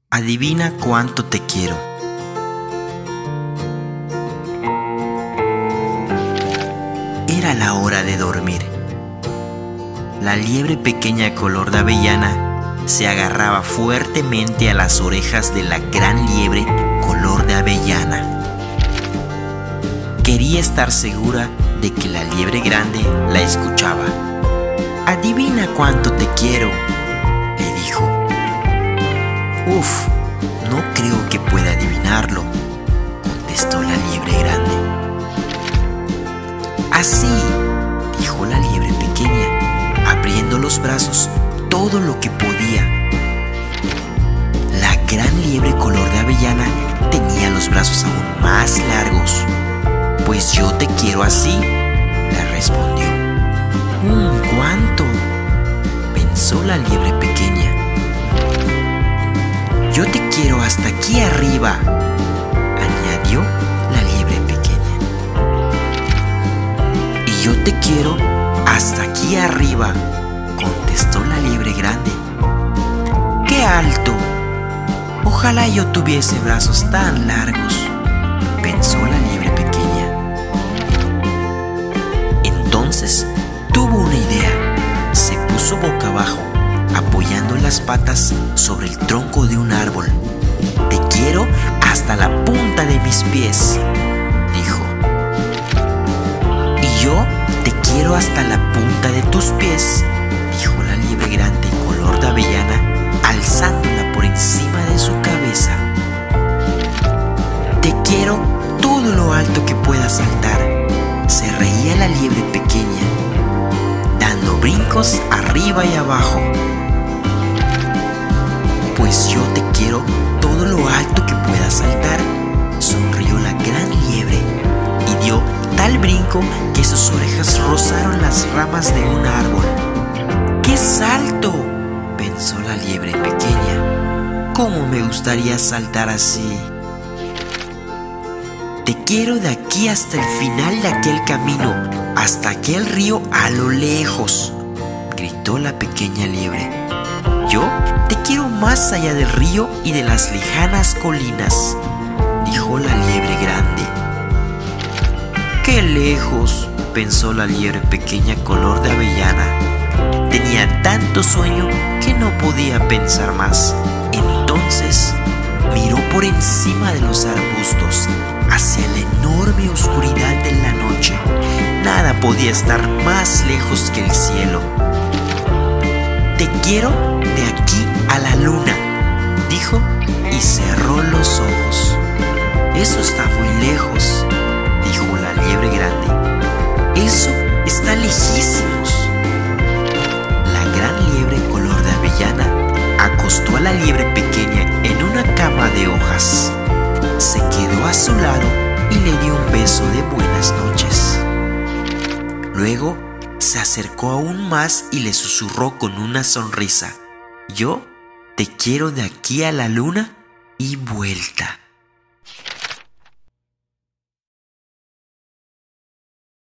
Adivina cuánto te quiero. Era la hora de dormir. La liebre pequeña color de avellana se agarraba fuertemente a las orejas de la gran liebre color de avellana. Quería estar segura de que la liebre grande la escuchaba. «Adivina cuánto te quiero», le dijo. «Uf, no creo que pueda adivinarlo», contestó la liebre grande. «Así», dijo la liebre pequeña, abriendo los brazos todo lo que podía. La gran liebre color de avellana tenía los brazos aún más largos. «Pues yo te quiero así», le respondió. «¿Cuánto?», pensó la liebre pequeña. «Yo te quiero hasta aquí arriba», añadió la liebre pequeña. «Y yo te quiero hasta aquí arriba», contestó la liebre grande. «¡Qué alto! Ojalá yo tuviese brazos tan largos», pensó la liebre pequeña. Entonces tuvo una idea. Se puso boca abajo, apoyando las patas sobre el tronco de un árbol. «Te quiero hasta la punta de mis pies», dijo. «Y yo te quiero hasta la punta de tus pies», dijo la liebre grande color de avellana, alzándola por encima de su cabeza. «Te quiero todo lo alto que puedas saltar», se reía la liebre pequeña, dando brincos arriba y abajo. «Pues yo te quiero todo lo alto que puedas saltar», sonrió la gran liebre y dio tal brinco que sus orejas rozaron las ramas de un árbol. «¡Qué salto!», pensó la liebre pequeña. «¿Cómo me gustaría saltar así!». «Te quiero de aquí hasta el final de aquel camino, hasta aquel río a lo lejos», gritó la pequeña liebre. «Yo te quiero más allá del río y de las lejanas colinas», dijo la liebre grande. «¡Qué lejos!», pensó la liebre pequeña color de avellana. Tenía tanto sueño que no podía pensar más. Entonces miró por encima de los arbustos hacia la enorme oscuridad de la noche. Nada podía estar más lejos que el cielo. «Te quiero de aquí a la luna», dijo y cerró los ojos. «Eso está muy lejos», dijo la liebre grande. «Eso está lejísimos». La gran liebre color de avellana acostó a la liebre pequeña en una cama de hojas. Se quedó a su lado y le dio un beso de buenas noches. Luego se acercó aún más y le susurró con una sonrisa: «Yo te quiero de aquí a la luna y vuelta».